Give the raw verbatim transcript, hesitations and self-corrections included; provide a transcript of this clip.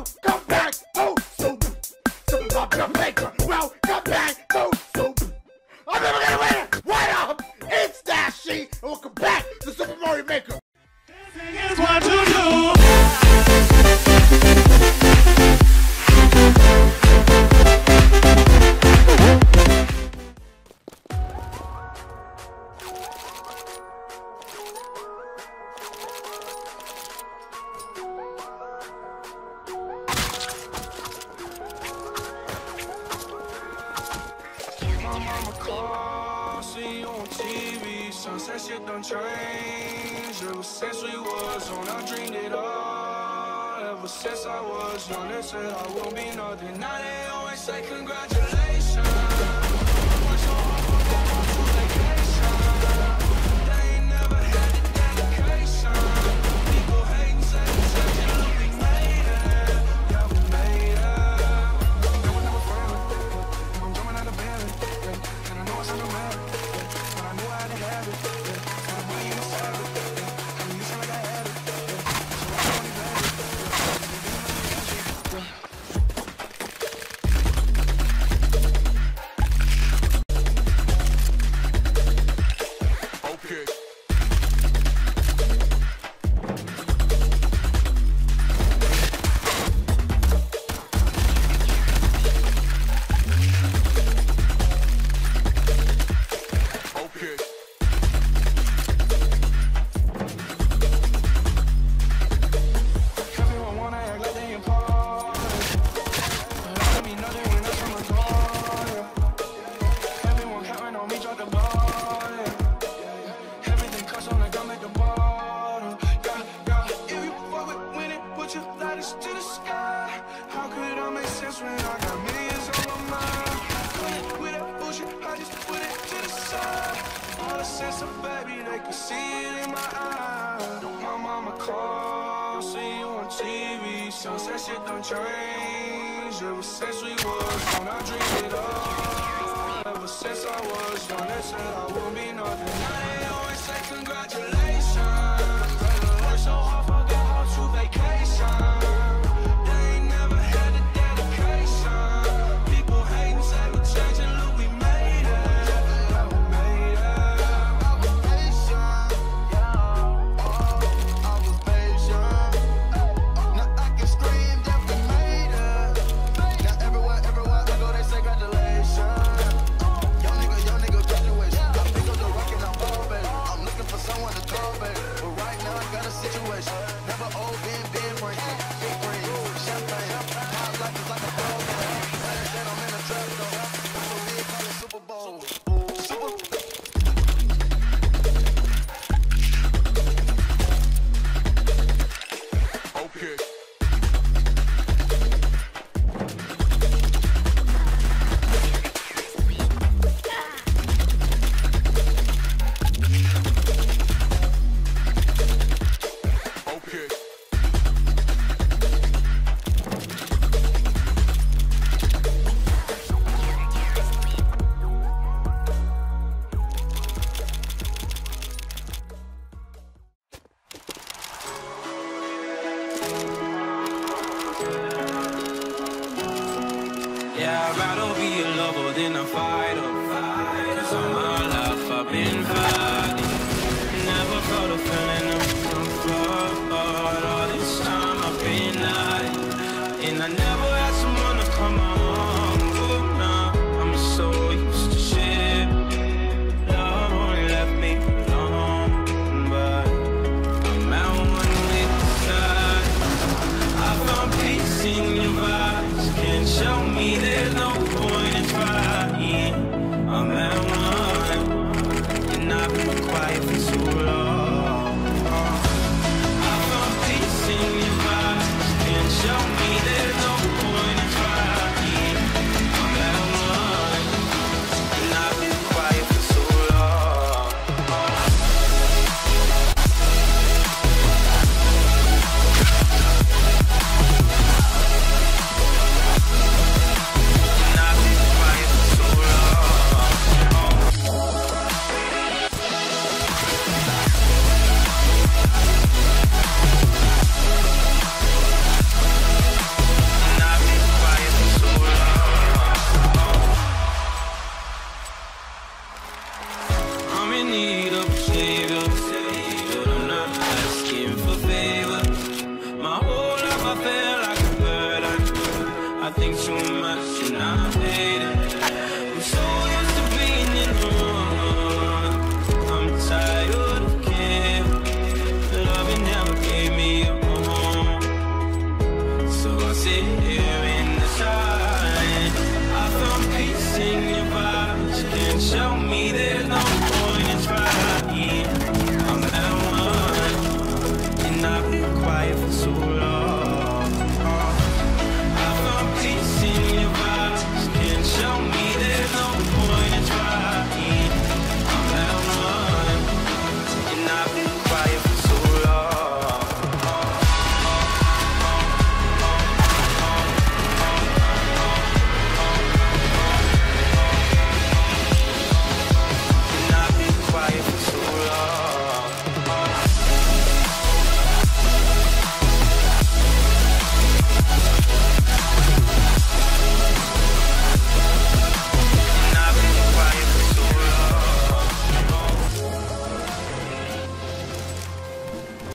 Welcome back to Soup. Soup of Jamaica. Welcome back to Soup. I'm never gonna win it. What up? It's Dashy, and welcome back to Super Mario Maker. Here's what to do. Sunset shit done changed. Ever since we was on, I dreamed it all. Ever since I was young, they said I won't be nothing. Now they always say congratulations. Worked so hard for that on vacation. They ain't never had the dedication. People hate and say we changed it, look, we made it. Yeah, we made it. They were never friendly. I'm jumping out of bed. And I know I sound mad. I knew I had to have it, yeah. So I believe I said it, yeah. I mean, you sound like I had it, yeah. So I only got it, yeah. Okay. Sunset shit done changed. Ever since we was on, I dreamed it all. Ever since I was young, they said I won't be nothing. Now they always say congratulations. Worked so hard, forgot how to vacation. They ain't never had the dedication. People hate and say we changed it, look, we made it. Yeah, we made it. I was patient. Yeah, oh, I was patient. Now I can scream that we made it. Now everywhere, everywhere I go, they say congratulations. Young nigga, young nigga graduation. I pick up the rock and I'm ball, baby. I'm looking for someone to call, baby. But right now I got a situation. Never old, been, been breaking. Big green, champagne. Hot life is like a ball game. Like I said, I'm in a trap, though. So we call it Super Bowl. Super Okay. Yeah, I'd rather be a lover than a fighter. Cause all my life I've been fighting. Never felt a feeling of comfort. All this time I've been lying. And I never had someone to come home. But now I'm so used to shit. Love only left me alone. But I'm out one with the side. I found peace in your vibes. Can't show me there's no point in trying. I'm at one, and I've been quiet for too long. I found peace in your vibes. Can't show me there's no point in trying. I'm at one, and I've been quiet for too long. And I've been quiet for too long. I feel like a bird. I, I think too much and I hate it. I'm so used to being in the wrong. I'm tired of caring. Love you never gave me a home. So I sit here in the sun. I found peace in your vibes. Can't show me that